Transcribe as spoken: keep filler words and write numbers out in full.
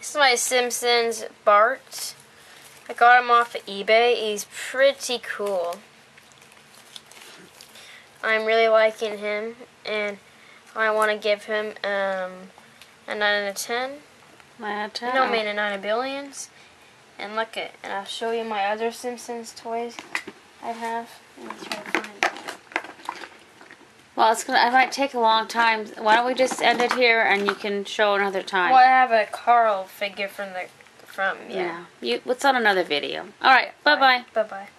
This is my Simpsons Bart. I got him off of eBay. He's pretty cool. I'm really liking him, and I want to give him um, a nine out of ten. nine out of ten? No, I mean a nine of billions. And look at, and I'll show you my other Simpsons toys I have. Let me try to find it. Well, it's gonna. It might take a long time. Why don't we just end it here, and you can show another time? Well, I have a Carl figure from the from yeah. yeah. You. What's on another video? All right. Bye bye. Bye bye.